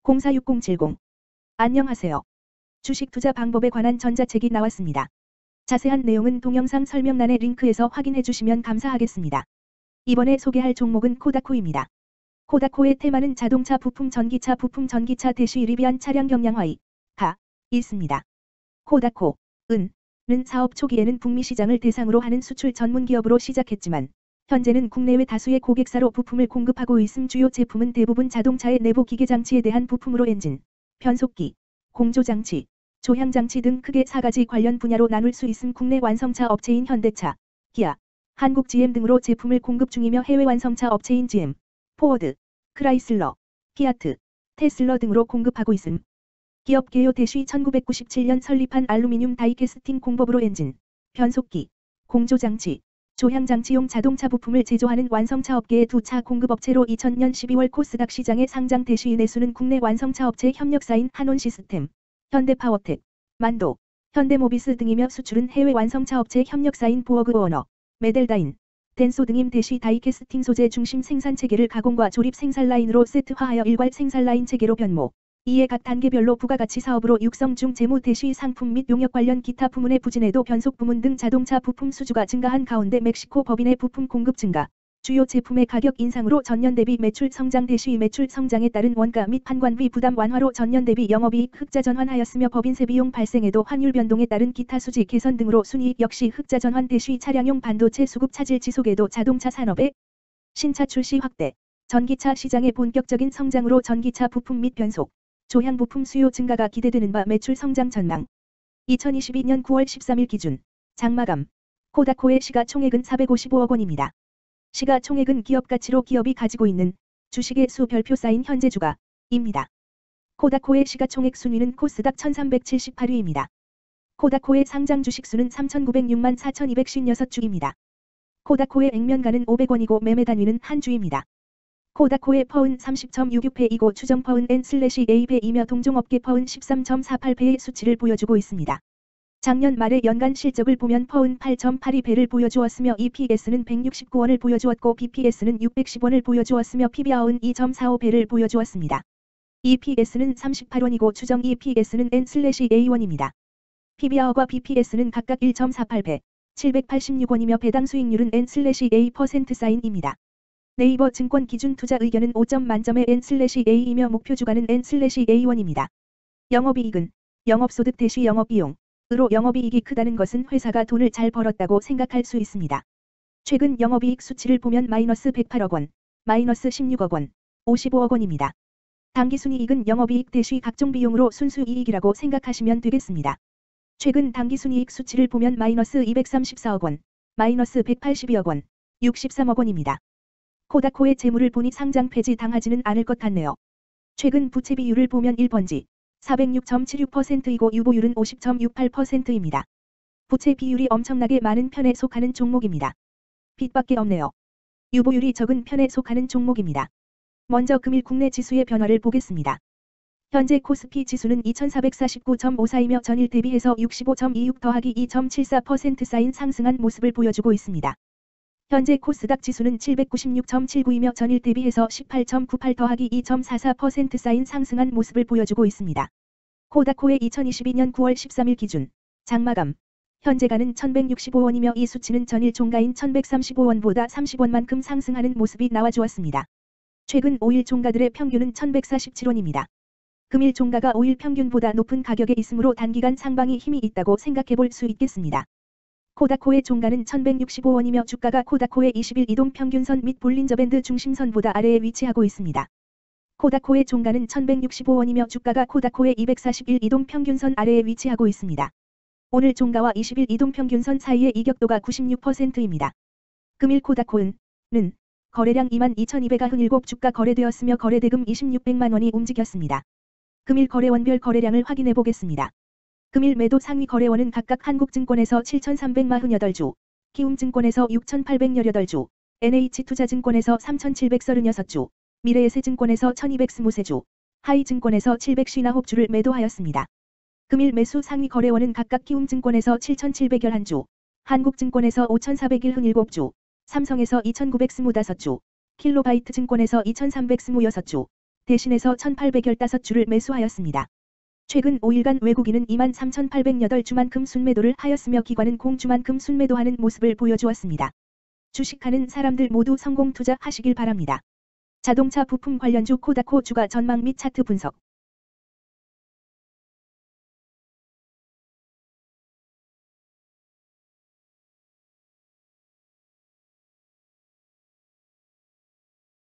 046070. 안녕하세요. 주식 투자 방법에 관한 전자책이 나왔습니다. 자세한 내용은 동영상 설명란의 링크에서 확인해 주시면 감사하겠습니다. 이번에 소개할 종목은 코다코입니다. 코다코의 테마는 자동차 부품 전기차 대시 리비안 차량 경량화이 가 있습니다. 코다코은 사업 초기에는 북미 시장을 대상으로 하는 수출 전문 기업으로 시작했지만 현재는 국내외 다수의 고객사로 부품을 공급하고 있음. 주요 제품은 대부분 자동차의 내부 기계장치에 대한 부품으로 엔진, 변속기, 공조장치, 조향장치 등 크게 4가지 관련 분야로 나눌 수 있음. 국내 완성차 업체인 현대차, 기아, 한국 GM 등으로 제품을 공급 중이며 해외 완성차 업체인 GM, 포워드, 크라이슬러, 피아트, 테슬러 등으로 공급하고 있음. 기업 개요 대시 1997년 설립한 알루미늄 다이캐스팅 공법으로 엔진, 변속기, 공조장치, 조향장치용 자동차 부품을 제조하는 완성차 업계의 두 차 공급업체로 2000년 12월 코스닥 시장에 상장. 대시 내수는 국내 완성차 업체 협력사인 한온시스템, 현대파워텍, 만도, 현대모비스 등이며 수출은 해외 완성차 업체 협력사인 보어그워너, 메델다인, 덴소 등임. 대시 다이캐스팅 소재 중심 생산체계를 가공과 조립 생산라인으로 세트화하여 일괄 생산라인 체계로 변모, 이에 각 단계별로 부가가치 사업으로 육성 중. 재무 대시 상품 및 용역 관련 기타 부문의 부진에도 변속 부문 등 자동차 부품 수주가 증가한 가운데 멕시코 법인의 부품 공급 증가, 주요 제품의 가격 인상으로 전년 대비 매출 성장. 대시 매출 성장에 따른 원가 및 판관비 부담 완화로 전년 대비 영업이익 흑자 전환하였으며 법인세 비용 발생에도 환율 변동에 따른 기타 수지 개선 등으로 순이익 역시 흑자 전환. 대시 차량용 반도체 수급 차질 지속에도 자동차 산업의 신차 출시 확대, 전기차 시장의 본격적인 성장으로 전기차 부품 및 변속, 조향 부품 수요 증가가 기대되는 바 매출 성장 전망. 2022년 9월 13일 기준 장마감 코다코의 시가총액은 455억 원입니다. 시가총액은 기업 가치로 기업이 가지고 있는 주식의 수 별표 쌓인 현재 주가입니다. 코다코의 시가총액 순위는 코스닥 1378위입니다. 코다코의 상장 주식수는 3906만 4256주입니다. 코다코의 액면가는 500원이고 매매 단위는 한 주입니다. 코다코의 퍼은 30.66배이고 추정 퍼은 N/A배이며 동종업계 퍼은 13.48배의 수치를 보여주고 있습니다. 작년 말의 연간 실적을 보면 퍼은 8.82배를 보여주었으며 EPS는 169원을 보여주었고 BPS는 610원을 보여주었으며 PBR은 2.45배를 보여주었습니다. EPS는 38원이고 추정 EPS는 N/A1입니다. PBR과 BPS는 각각 1.48배, 786원이며 배당 수익률은 N/A%입니다. 네이버 증권 기준 투자 의견은 5점 만점의 N/A이며 목표 주가는 N/A1입니다. 영업이익은 영업소득 대시 영업비용으로 영업이익이 크다는 것은 회사가 돈을 잘 벌었다고 생각할 수 있습니다. 최근 영업이익 수치를 보면 마이너스 108억 원, 마이너스 16억 원, 55억 원입니다. 당기순이익은 영업이익 대시 각종 비용으로 순수이익이라고 생각하시면 되겠습니다. 최근 당기순이익 수치를 보면 마이너스 234억 원, 마이너스 182억 원, 63억 원입니다. 코다코의 재물을 보니 상장 폐지 당하지는 않을 것 같네요. 최근 부채 비율을 보면 1번지 406.76%이고 유보율은 50.68%입니다. 부채 비율이 엄청나게 많은 편에 속하는 종목입니다. 빚밖에 없네요. 유보율이 적은 편에 속하는 종목입니다. 먼저 금일 국내 지수의 변화를 보겠습니다. 현재 코스피 지수는 2449.54이며 전일 대비해서 65.26 더하기 2.74% 쌓인 상승한 모습을 보여주고 있습니다. 현재 코스닥 지수는 796.79이며 전일 대비해서 18.98 더하기 2.44% 쌓인 상승한 모습을 보여주고 있습니다. 코다코의 2022년 9월 13일 기준 장마감 현재가는 1165원이며 이 수치는 전일 종가인 1135원보다 30원만큼 상승하는 모습이 나와주었습니다. 최근 5일 종가들의 평균은 1147원입니다. 금일 종가가 5일 평균보다 높은 가격에 있으므로 단기간 상방이 힘이 있다고 생각해 볼 수 있겠습니다. 코다코의 종가는 1165원이며 주가가 코다코의 20일 이동평균선 및 볼린저밴드 중심선보다 아래에 위치하고 있습니다. 코다코의 종가는 1165원이며 주가가 코다코의 241 이동평균선 아래에 위치하고 있습니다. 오늘 종가와 20일 이동평균선 사이의 이격도가 96%입니다. 금일 코다코는 거래량 22,297 주가 거래되었으며 거래대금 2600만원이 움직였습니다. 금일 거래원별 거래량을 확인해 보겠습니다. 금일 매도 상위 거래원은 각각 한국증권에서 7,348주, 키움증권에서 6,818주, NH투자증권에서 3,736주, 미래에셋증권에서 1,223주, 하이증권에서 759주를 매도하였습니다. 금일 매수 상위 거래원은 각각 키움증권에서 7,711주, 한국증권에서 5,417주, 삼성에서 2,925주, 킬로바이트증권에서 2,326주, 대신해서 1815주를 매수하였습니다. 최근 5일간 외국인은 23,808주만큼 순매도를 하였으며 기관은 공주만큼 순매도하는 모습을 보여주었습니다. 주식하는 사람들 모두 성공 투자하시길 바랍니다. 자동차 부품 관련주 코다코 주가 전망 및 차트 분석.